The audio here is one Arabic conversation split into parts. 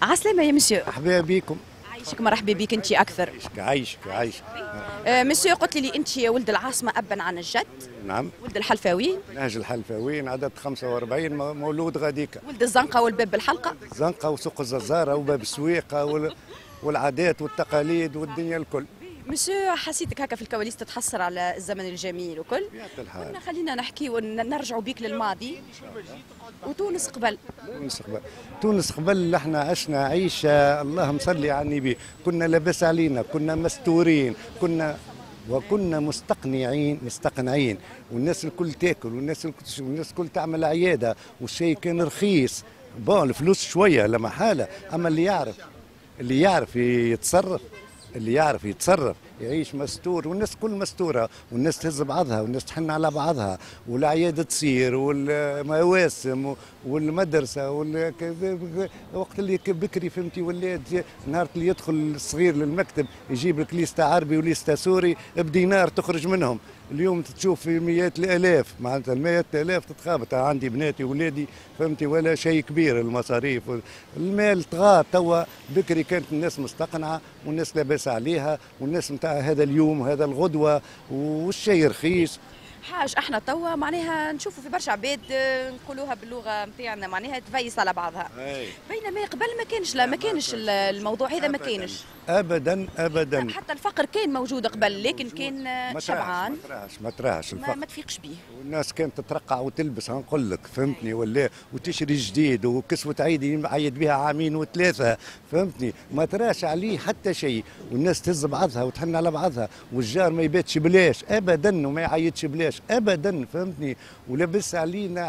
عسلامة يا مسيو. مرحبا بكم. عايشك مرحبا بك انت اكثر. عايشك. مسيو قلت لي انت ولد العاصمة ابا عن الجد. نعم. ولد الحلفاوي. نهج الحلفاويين عدد 45 مولود غاديكا. ولد الزنقة والباب الحلقة. زنقة وسوق الززارة وباب السويقة والعادات والتقاليد والدنيا الكل. مسيو حسيتك هكا في الكواليس تتحسر على الزمن الجميل وكل. قلنا خلينا نحكي ونرجعوا بيك للماضي وتونس قبل. تونس قبل احنا عشنا عيشة اللهم صل على النبي، كنا لاباس علينا، كنا مستورين، وكنا مستقنعين والناس الكل تاكل والناس الكل تعمل عيادة والشيء كان رخيص. بون الفلوس شوية لا محالة، أما اللي يعرف يتصرف يعيش مستور، والناس كل مستوره، والناس تهز بعضها، والناس تحن على بعضها، والعياده تصير، والمواسم والمدرسه وقت اللي بكري فهمتي ولاد نهار اللي يدخل الصغير للمكتب يجيب لك ليسته عربي وليسته سوري بدينار تخرج منهم. اليوم تشوف في مئات الالاف، معناتها المئات الالاف تتخابط. عندي بناتي ولادي فهمتي ولا شيء كبير المصاريف المال طغى. توا بكري كانت الناس مستقنعه والناس لاباس عليها والناس نتاع هذا اليوم هذا الغدوه والشيء رخيص. حاج احنا توا معناها نشوفوا في برشا عباد نقولوها باللغه نتاعنا معناها تفيس على بعضها. بينما قبل ما كانش الموضوع هذا ما كانش ابدا. حتى الفقر كان موجود قبل لكن كان شبعان. ما تراهش الفقر، ما تفيقش به. والناس كانت تترقع وتلبس هنقول لك فهمتني ولا وتشري جديد وكسوة عيد بها عامين وثلاثه فهمتني، ما تراش عليه حتى شيء، والناس تهز بعضها وتحن على بعضها، والجار ما يباتش بلاش ابدا وما يعيطش بلاش ابدا فهمتني. ولبس علينا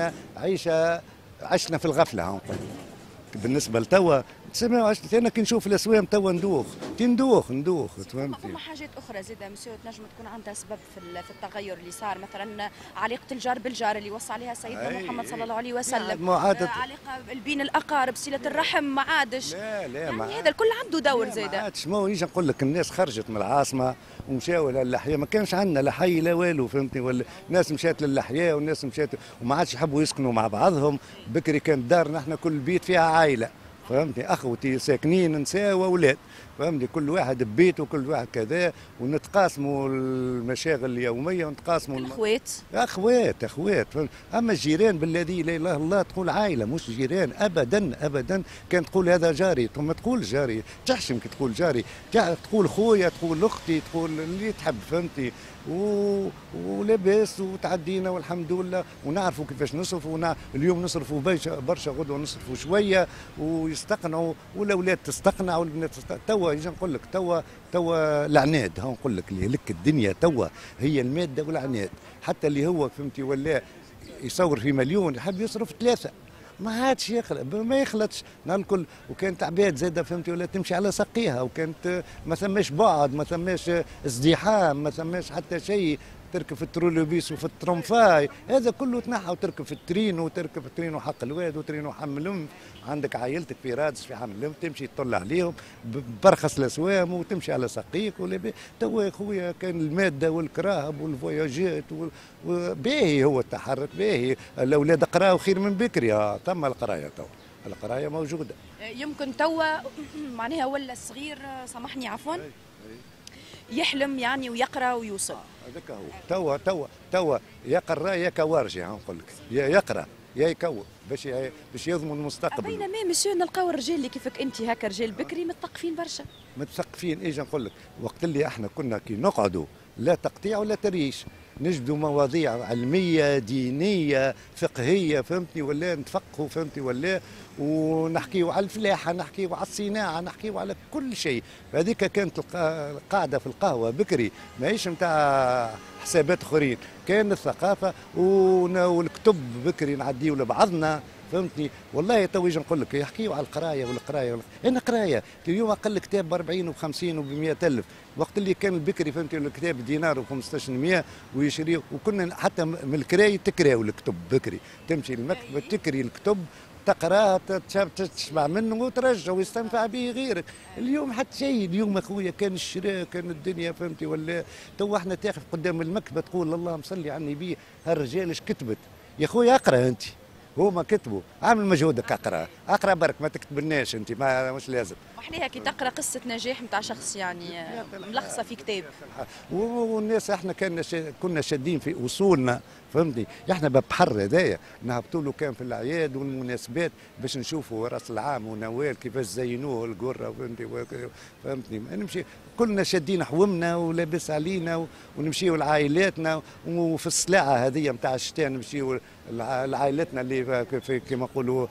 عشنا في الغفله هنقول. بالنسبه لتوا تسمعوا انا كي نشوف الاسوام توا ندوخ فهمتي. فما حاجات اخرى زاده مسيو تنجم تكون عندها سبب في التغير اللي صار، مثلا علاقه الجار بالجار اللي وصى عليها سيدنا محمد صلى الله عليه وسلم، علاقه بين الاقارب، صله الرحم ما عادش. لا يعني هذا الكل عنده دور زاده. ما عادش. ما يجي نقول لك الناس خرجت من العاصمه ومشاو للحياه، ما كانش عندنا لا حي لا والو فهمتني، ولا الناس مشات للحياه والناس مشات وما عادش يحبوا يسكنوا مع بعضهم. بكري كانت دارنا احنا كل بيت فيها عائله فهمتني، اخوتي ساكنين نساء واولاد فهمتني، كل واحد ببيته وكل واحد كذا، ونتقاسموا المشاغل اليوميه ونتقاسموا اخوات فهمت. اما الجيران بالذي لا اله الا الله تقول عائله مش جيران ابدا. كان تقول هذا جاري، ثم تقول جاري تحشم كي تقول جاري، تقول خويا، تقول اختي، تقول اللي تحب فهمتي. ولاباس وتعدينا والحمد لله ونعرفوا كيفاش نصرفوا. اليوم نصرفوا برشا، غدوه نصرفوا شويه ويستقنعوا، والاولاد تستقنع والبنات تستقنع. توا يجي نقول لك توا العناد، ها نقول لك اللي لك الدنيا توا هي الماده والعناد. حتى اللي هو فهمتي ولا يصور في مليون يحب يصرف ثلاثه، ما عادش ما يخلطش نهار الكل. وكانت عباد زاده فهمتي ولا تمشي على ساقيها، وكانت ما ثماش بعد، ما ثماش ازدحام، ما ثماش حتى شيء. تركب في الترولوبيس وفي الترمفاي هذا كله تنحى، وتركب في الترين وحق الواد وترين وحمل عندك عائلتك في رادس في حمل تمشي تطل عليهم برخص الاسوام وتمشي على ساقيك توا يا خويا كان الماده والكراهب والفواياجات باهي، هو التحرك باهي. الاولاد قراوا خير من بكري. تم القرايه توا، القرايه موجوده. يمكن توا معناها ولا الصغير سامحني عفوا يحلم يعني ويقرا ويوصل. هذاك هو توا يقرا يا كوارجي نقول لك، يا يقرا يا يكون باش يضمن المستقبل. بينما مسيو نلقاو الرجال اللي كيفك انت هكا رجال بكري متثقفين برشا. متثقفين ايش نقول لك، وقت اللي احنا كنا كي نقعدوا لا تقطيع ولا تريش، نجدوا مواضيع علميه دينيه فقهيه فهمتني ولا نتفقهوا فهمتي ولا، ونحكيوا على الفلاحه، نحكيوا على الصناعه، نحكيوا على كل شيء. هذيك كانت القاعده في القهوه بكري، ماهيش نتاع حسابات اخرين، كان الثقافه والكتب بكري نعديوا لبعضنا فهمتني. والله تو يجي نقول لك يحكيوا على القرايه انا قرايه اليوم اقل كتاب ب 40 و50 وب 100 الف، وقت اللي كان البكري فهمتي الكتاب دينار و1500 ويشريه، وكنا حتى من الكراي تكراو الكتب بكري، تمشي للمكتبه تكري الكتب تقراه تشبع منه وترجع ويستنفع به غيرك. اليوم حتى شيء، اليوم اخويا كان الشراء كان الدنيا فهمتي ولا. تو احنا تقف قدام المكتبه تقول اللهم صل على النبي هالرجال ايش كتبت يا خويا، اقرا انت هما كتبوا، عامل مجهودك اقرا برك، ما تكتبلناش انت، ما مش لازم. محليها كي تقرا قصه نجاح نتاع شخص يعني ملخصه في كتاب. والناس احنا كنا شادين في اصولنا، فهمتني؟ احنا بحر هذايا نهبطوا له كان في الاعياد والمناسبات باش نشوفوا راس العام ونوال كيفاش زينوه القره، فهمتني؟ نمشي كلنا شادين حومنا ولابس علينا ونمشيو لعائلاتنا، وفي السلاعه هذه نتاع الشتاء نمشيو لعائلتنا اللي كما نقولوا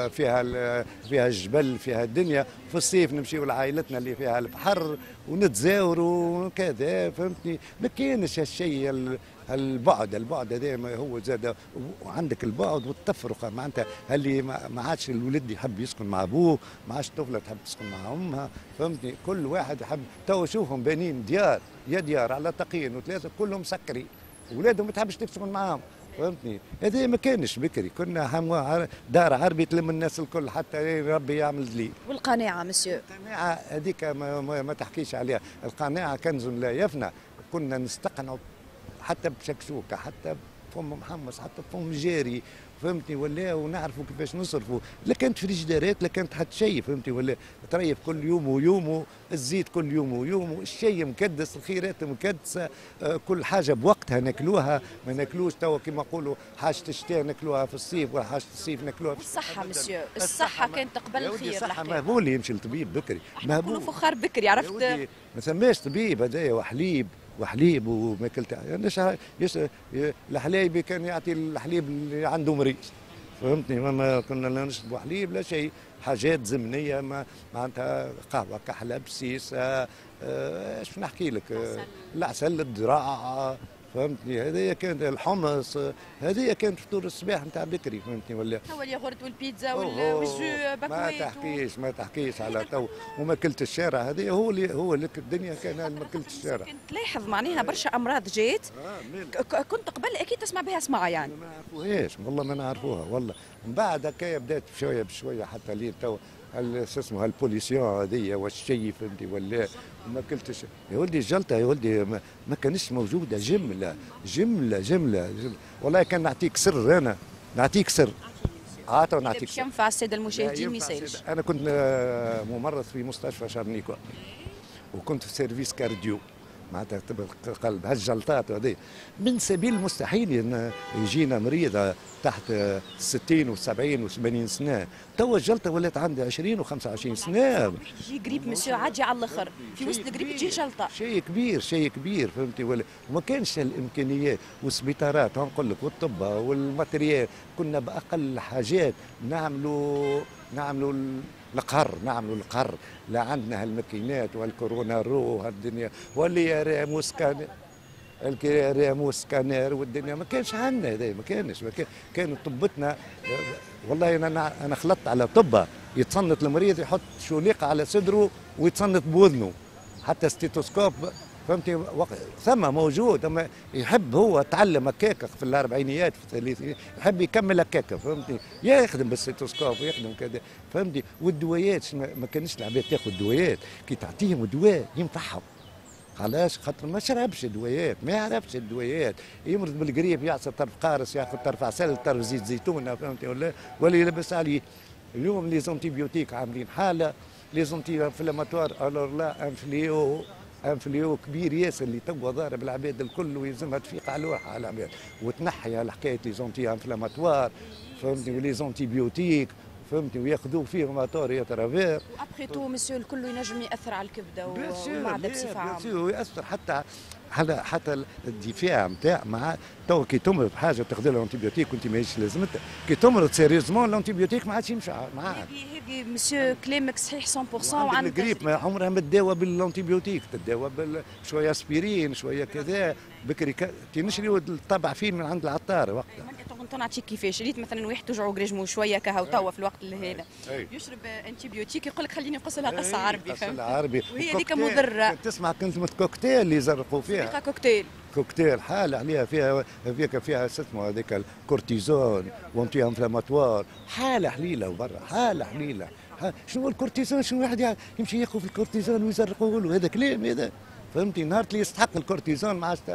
فيها الجبل فيها الدنيا. في الصيف نمشيو لعائلتنا اللي فيها البحر ونتزاوروا وكذا، فهمتني؟ ما كانش هالشيء البعد هذا هو زاد. وعندك البعد والتفرقه معناتها اللي ما عادش الولد يحب يسكن مع ابوه، ما عادش الطفله تحب تسكن مع امها، فهمتني؟ كل واحد يحب. تو شوفهم بانين ديار على تقيين وثلاثه كلهم مسكري، اولادهم ما تحبش تسكن معاهم، فهمتني؟ هذا ما كانش بكري، كنا دار عربي تلم الناس الكل حتى ربي يعمل دليل. والقناعه مسيو؟ القناعه هذيك ما تحكيش عليها، القناعه كنز لا يفنى. كنا نستقنعوا حتى بشكشوكه، حتى بفم محمص، حتى بفم جاري، فهمتني؟ ولا ونعرفوا كيفاش نصرفوا. لا كانت فريجدارات لا كانت حتى شيء، فهمتني؟ ولا تريف كل يوم ويومه، الزيت كل يوم ويومه، الشيء مكدس، الخيرات مكدسه، كل حاجه بوقتها ناكلوها، ما ناكلوش توا كما نقولوا حاجه الشتاء ناكلوها في الصيف ولا حاجه الصيف ناكلوها في الصحه مسيو، الصحه كانت قبل الخير. الصحه مهبول يمشي للطبيب بكري، مهبول فخار بكري، عرفت؟ ما ثماش طبيب هذايا وحليب وماكلت الحلايبي كان يعطي الحليب اللي عنده مريض، فهمتني؟ ما كنا لا نشربوا حليب لا شيء، حاجات زمنيه معناتها قهوه كحله بسيسه، ايش نحكي لك، العسل الذراع، فهمتني؟ هذه كانت الحمص، هذه كانت فطور الصباح نتاع بكري، فهمتني؟ ولا هو الياغورت والبيتزا والجو بكويت. ما تحكيش على تو وماكلة الشارع، هذه هو لك الدنيا كان ماكلة الشارع. كنت تلاحظ معناها برشا امراض جات، كنت قبل اكيد تسمع بها اسمع يعني. ما نعرفوهاش والله، ما نعرفوها والله. من بعد هكايا بدات بشويه بشويه حتى لين تو شو اسمه هالبوليسيون هذيا والشي، فهمتي؟ ولا ما كلتش يا ولدي الجلطه، يا ولدي ما كانش موجوده، جمله والله. كان نعطيك سر، انا نعطيك سر، نعطيك سر ينفع الساده المشاهدين ما يسالش. انا كنت ممرض في مستشفى شارنيكو، وكنت في سيرفيس كارديو معناتها قلب. هالجلطات هذه من سبيل المستحيل ان يجينا مريضه تحت 60 و70 و80 سنه، توا الجلطه ولات عندها 20 و25 سنه. يجي قريب مسيو عادي على الاخر، في وسط القريب تجي جلطه. شيء كبير فهمتي؟ وما كانش الامكانيات والسبيطارات، نقول لك، والطب والماتريال. كنا باقل حاجات نعملوا القهر، لا عندنا هالماكينات والكورونا هالدنيا واللي راموس كانير والدنيا ما كانش عندنا هذا، ما كان طبتنا. والله انا خلطت على طبه يتصنت المريض يحط شوليقه على صدره ويتصنت بوذنه، حتى ستيتوسكوب، فهمتي؟ ثم موجود، اما يحب هو تعلم هكاك في الاربعينيات في الثلاثينيات، يحب يكمل هكاك، فهمتي؟ يخدم بالستوسكوب ويخدم كذا، فهمتي؟ والدويات ما كانش العباد تاخذ دويات، كي تعطيهم دواء ينفعهم خلاص، خاطر ما شربش دويات، ما يعرفش الدويات، يمرض بالقريب يعصر طرف قارص، ياخذ طرف عسل، طرف زيت زيتون، فهمتي؟ ولا يلبس عليه. اليوم لي زونتيبيوتيك عاملين حاله، لي زونتي انفلاماتوار الور لا انفليو كبير ياسر اللي توا ضارب العباد الكل، ويلزمها تفيق على روحها العباد وتنحي الحكايه لي زونتي انفلاماتوار، فهمتني؟ ولي زونتيبيوتيك، فهمتي؟ وياخذوا فيهم اتوري ترافير. وابخي تو مسيو الكل ينجم ياثر على الكبده والمعده بصفه عامه. ويأثر حتى الدفاع نتاع مع تو كي تمرض بحاجه تاخذ لها انتيبيوتيك وانت ماهيش لازمتها، كي تمرض سيريزمون الانتيبيوتيك ما عادش يمشي معاك. هذه مسيو كلامك صحيح 100%. وعندك الجريب ما عمرها ما تداوى بالانتيبيوتيك، تداوى شويه اسبرين شويه كذا. بكري نشري الطبع فين من عند العطار وقتها. كنت نعطيك كيفاش ريت مثلا واحد توجعوا قرجمو شويه كهو توا في الوقت اللي هذا يشرب انتيبيوتيك، يقول لك خليني نقص لها قصه عربي، فهمت؟ عربي، وهي هذيك مضره. تسمع كلمه كوكتيل اللي يزرقوا فيها، كوكتيل حاله عليها فيها اسمه هذيك الكورتيزون وانتي انفلاماتوار، حاله حليله وبرا، حاله حليله. شنو الكورتيزون؟ شنو واحد يمشي ياخذ في الكورتيزون ويزرقوا له؟ هذا كلام هذا، فهمتي؟ نهار اللي يستحق الكورتيزون ما عادش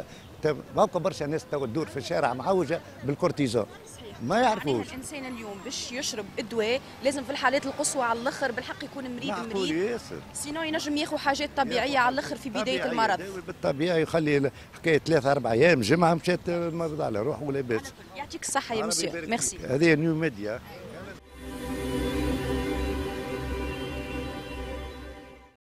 موقع برشا ناس تو تدور في الشارع معوجه بالكورتيزون ما يعرفوش. الانسان اليوم باش يشرب ادويه لازم في الحالات القصوى على الاخر بالحق يكون مريض سينو ينجم ياخذ حاجات طبيعيه على الاخر في بدايه المرض. بالطبيعي يخلي حكايه 3 4 ايام جمعه مشات المرض على روحه ولا باس. يعطيك الصحه يا مسيو. ميرسي. هذه نيو ميديا.